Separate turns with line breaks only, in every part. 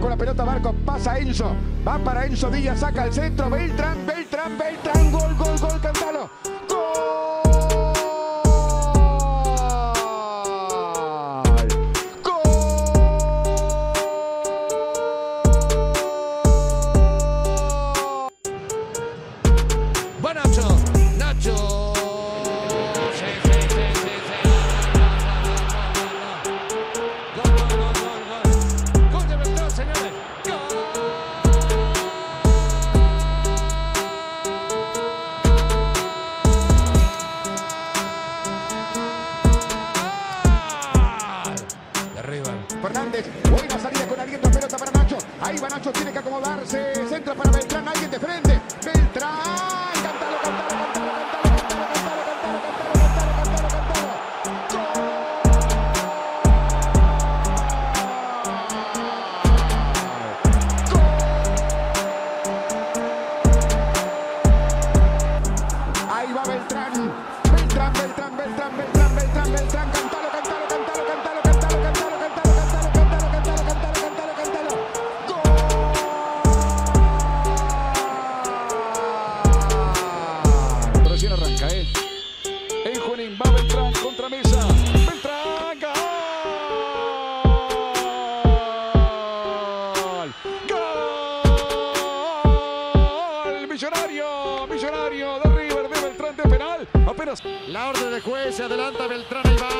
con la pelota Barco, pasa Enzo, va para Enzo Díaz, saca el centro, Beltrán, gol, cántalo.
Va Nacho. Gol de Beltrán, señores. De arriba.
Fernández, buena salida con aliento, pelota para Nacho. Ahí va Nacho, tiene que acomodarse. Centro para Beltrán, alguien de frente. Beltrán, cántalo. Ahí va Beltrán, cántalo. Recién arranca, en Junín va Beltrán contra Mesa. Beltrán, gol. Millonario de River, de Beltrán de penal. Apenas
La orden del juez, se adelanta Beltrán, ahí va.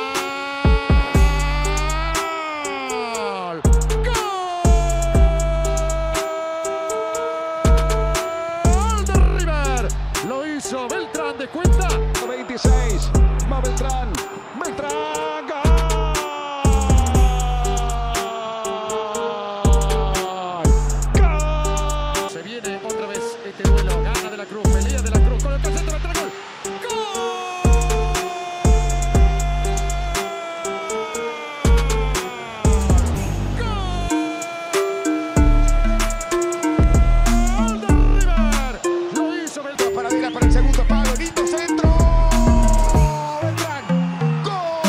¡Gol de River! Lo hizo Beltrán de cuenta.
26, va Beltrán, gol.
Se viene otra vez este duelo. Gana De la Cruz, pelea De la Cruz con el centro, Beltrán, gol.
Paradera para el segundo palo, lindo centro. Beltrán, gol.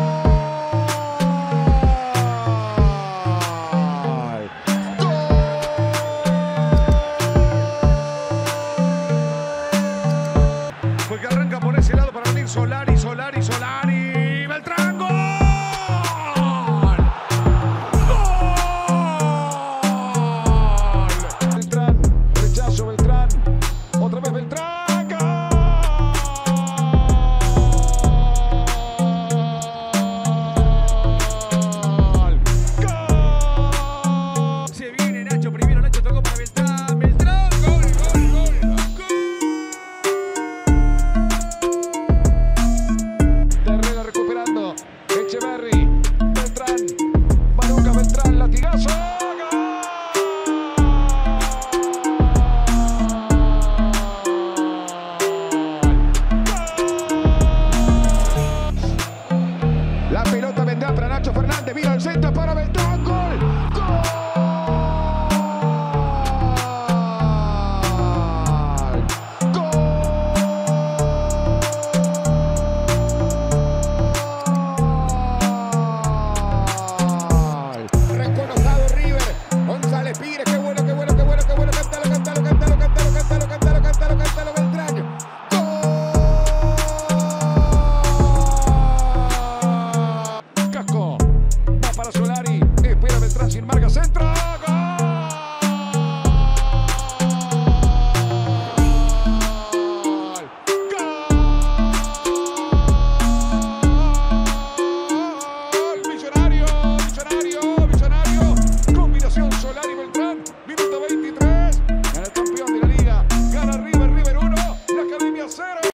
Porque arranca por ese lado para venir Solari. Beltrán, gol.
Beltrán, rechazo Beltrán. Otra vez Beltrán, gol.
Se viene Nacho primero. Nacho tocó para Beltrán. Gol.
Herrera recuperando. Echeverri. Beltrán. Manuca Beltrán. Latigazo. La pelota vendrá para Nacho Fernández. Vino al centro.